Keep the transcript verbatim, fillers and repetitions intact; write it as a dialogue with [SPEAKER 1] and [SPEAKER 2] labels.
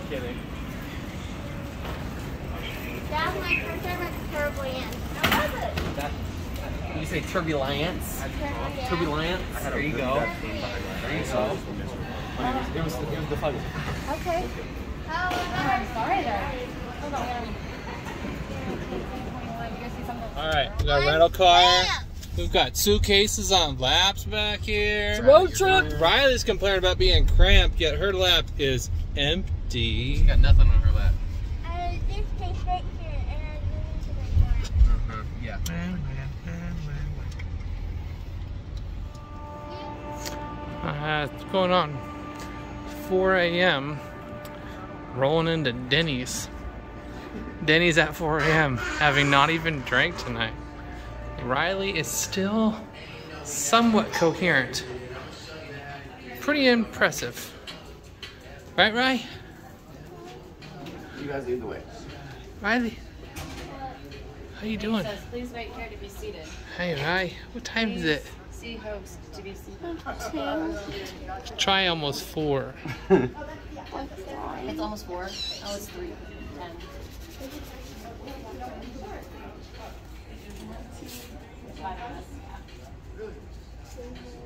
[SPEAKER 1] kidding.
[SPEAKER 2] That was my first ever turbulence. How was it?
[SPEAKER 1] That, did you say turbulence?
[SPEAKER 2] Turbulence.
[SPEAKER 1] Turbulence. There you go. There you go. It was, it was the fun.
[SPEAKER 2] Okay. How was
[SPEAKER 3] I'm sorry there. Hold on.
[SPEAKER 4] All right, we got a rental car. We've got suitcases on laps back here.
[SPEAKER 1] It's a road trip.
[SPEAKER 4] Riley's complaining about being cramped, yet her lap is empty.
[SPEAKER 1] She got nothing on her lap.
[SPEAKER 2] I just stay right here and I move to my car.
[SPEAKER 1] Uh-huh. Yeah.
[SPEAKER 4] Uh, what's going on? four A M rolling into Denny's. Denny's at four A M having not even drank tonight. Riley is still somewhat coherent. Pretty impressive. Right, Ry?
[SPEAKER 1] You guys lead the way.
[SPEAKER 4] Riley? How you doing?
[SPEAKER 3] It says, please wait here to be seated.
[SPEAKER 4] Hey, Ry. What time is it?
[SPEAKER 3] See host to be seated.
[SPEAKER 4] Try almost four.
[SPEAKER 3] It's almost four. Oh, it's three. Ten. Five minutes.